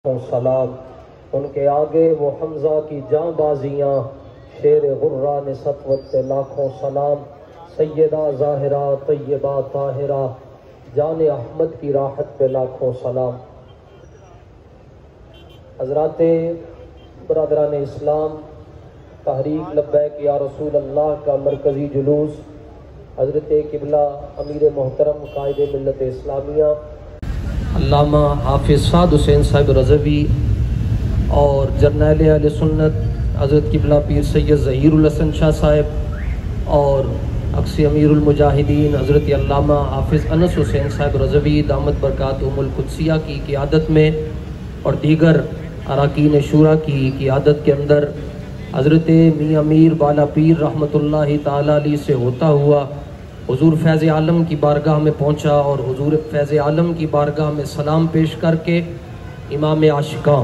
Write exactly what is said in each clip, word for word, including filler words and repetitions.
سلام ان کے آگے وہ حمزہ کی جاں بازیاں، شیر غران سطوت پہ لاکھوں سلام، سیدہ ظاہرہ طیبہ طاہرہ جان احمد کی راحت پہ لاکھوں سلام۔ حضرات برادران اسلام، تحریک لبیک یا رسول اللہ کا مرکزی جلوس حضرت قبلہ امیر محترم قائد ملت اسلامیہ علامہ حافظ سعد حسین صاحب رضوی اور جرنیل اہل سنت حضرت قبلہ پیر سید ظہیر الحسن شاہ صاحب اور اقصی امیر المجاہدین حضرت علامہ حافظ انس حسین صاحب رضوی دامت برکاتہم القدسیہ کی قیادت میں اور دیگر اراکین شورا کی قیادت کے اندر حضرت میاں میر بالا پیر رحمۃ اللہ تعالیٰ علیہ سے ہوتا ہوا حضور فیض عالم کی بارگاہ میں پہنچا اور حضور فیض عالم کی بارگاہ میں سلام پیش کر کے امام عاشقاں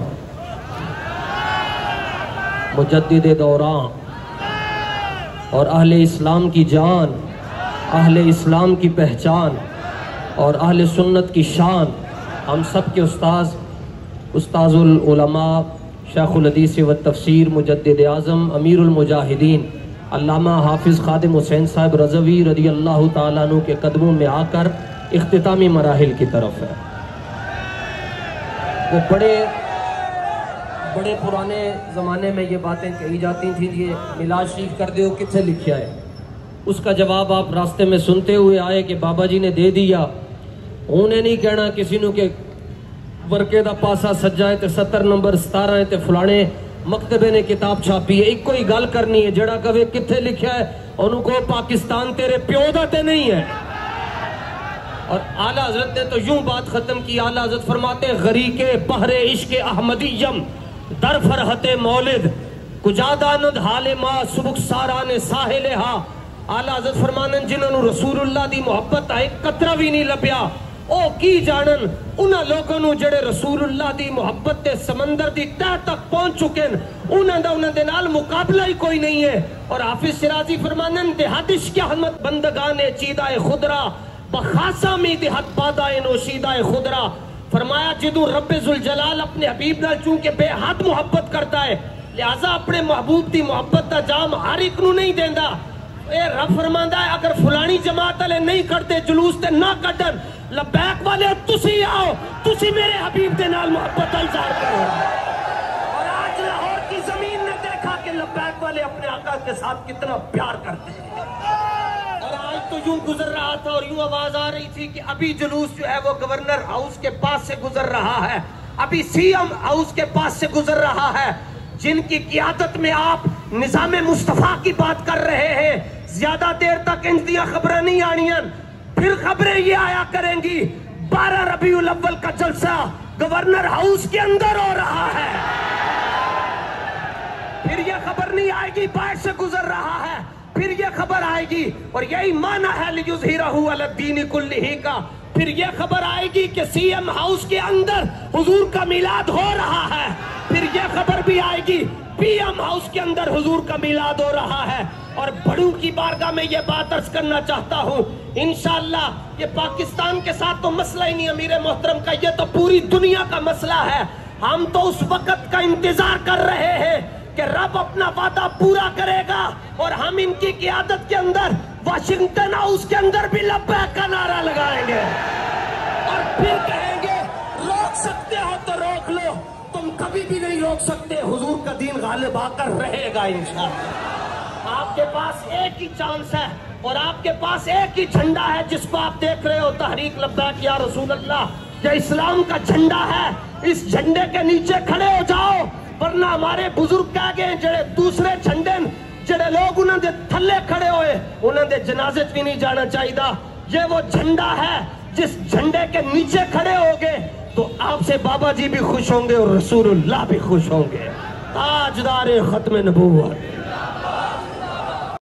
مجدد دوران اور اہل اسلام کی جان، اہل اسلام کی پہچان اور اہل سنت کی شان، ہم سب کے استاذ استاذ العلماء شیخ الحدیث و تفسیر مجدد اعظم امیر المجاہدین علامہ حافظ خادم حسین صاحب رضوی رضی اللہ تعالیٰ عنہ کے قدموں میں آ کر اختتامی مراحل کی طرف ہے۔ وہ بڑے بڑے پرانے زمانے میں یہ باتیں کہی جاتی تھیں، یہ میلاد شریف کر دیو کتنے لکھیا ہے، اس کا جواب آپ راستے میں سنتے ہوئے آئے کہ بابا جی نے دے دیا، انہیں نہیں کہنا کسی نو کہ ورکے دا پاسا سجا ہے تے ستر نمبر ستارہ ہے تے فلانے مکتبے نے کتاب چھاپی ہے، ایک کوئی گل کرنی ہے جڑا کہے کتھے لکھیا ہے انہوں کو پاکستان تیرے پیو دا تے نہیں ہے۔ اور اعلیٰ حضرت نے تو یوں بات ختم کی، اعلیٰ حضرت فرماتے غریق بحر عشق احمدیم در فرحت مولد کجا داند حال ما سبک ساران ساحل ہا۔ اعلیٰ حضرت فرمانن جنہوں نے رسول اللہ دی محبت آئے قطرہ بھی نہیں لبیا، او کی جانن انہاں لوگوں نو جڑے رسول اللہ دی محبت دے سمندر دی تہ تک پہنچ چکے انہاں دا انہاں دے نال مقابلہ ہی کوئی نہیں ہے۔ اور حافظ شرازی فرمانن دہت عشق احمد بندگان چیدہ خدرہ بخاصہ میں دہت بادہ نوشیدہ خدرہ۔ فرمایا جدو رب ذوالجلال اپنے حبیب نال چونکہ بے حد محبت کرتا ہے لہذا اپنے محبوب دی محبت دا جام ہر ایک نو نہیں دیندا۔ اے رب فرماندا ہے اگر فلانی جماعت والے نہیں کرتے جلوس تے نہ کٹن، لبیک والے تسی آؤ، تسی میرے حبیب دے نال محبت کا اظہار کرو۔ اور آج لاہور کی زمین نے دیکھا کہ لبیک والے اپنے آقا کے ساتھ کتنا پیار کرتے ہیں۔ اور آج تو یوں گزر رہا تھا اور یوں آواز آ رہی تھی کہ ابھی جلوس جو ہے وہ گورنر ہاؤس کے پاس سے گزر رہا ہے، ابھی سی ایم ہاؤس کے پاس سے گزر رہا ہے، جن کی قیادت میں آپ نظام مصطفیٰ کی بات کر رہے ہیں۔ زیادہ دیر تک انتیاں خبریں نہیں آنیاں، پھر خبریں یہ آیا کریں گی بارہ ربیع الاول کا جلسہ گورنر ہاؤس کے اندر ہو رہا ہے، پھر یہ خبر نہیں آئے گی باہر سے گزر رہا ہے، پھر یہ خبر آئے گی اور یہی معنی ہے لِیُظْہِرَہُ عَلَى الدِّینِ کُلِّہِ کا، پھر یہ خبر آئے گی کہ سی ایم ہاؤس کے اندر حضور کا میلاد ہو رہا ہے، پھر یہ خبر بھی آئے گی پی ایم ہاؤس کے اندر حضور کا میلاد ہو رہا ہے۔ اور بڑوں کی بارگاہ میں یہ بات عرض کرنا چاہتا ہوں، انشاءاللہ یہ پاکستان کے ساتھ تو مسئلہ ہی نہیں امیر محترم کا، یہ تو پوری دنیا کا مسئلہ ہے۔ ہم تو اس وقت کا انتظار کر رہے ہیں کہ رب اپنا وعدہ پورا کرے گا اور ہم ان کی قیادت کے اندر واشنگٹن ہاؤس کے اندر بھی لبیک کا نعرہ لگائیں گے اور پھر کہیں گے روک سکتے ہو تو روک لو، تم کبھی بھی نہیں روک سکتے، حضور کا دین غالب آ کر رہے گا انشاءاللہ۔ آپ کے پاس ایک ہی چانس ہے اور آپ کے پاس ایک ہی جھنڈا ہے جس کو آپ دیکھ رہے ہو، تحریک لبیک یا رسول اللہ، یہ اسلام کا جھنڈا ہے، اس جھنڈے کے نیچے کھڑے ہو جاؤ، ورنہ ہمارے بزرگ کہہ گئے جڑے دوسرے جھنڈے جڑے لوگ انہوں نے تھلے کھڑے ہوئے انہوں نے جنازے بھی نہیں جانا چاہیے۔ یہ وہ جھنڈا ہے جس جھنڈے کے نیچے کھڑے ہوگے تو آپ سے بابا جی بھی خوش ہوں گے اور رسول اللہ بھی خوش ہوں گے۔ تاجدار ختم نبوت۔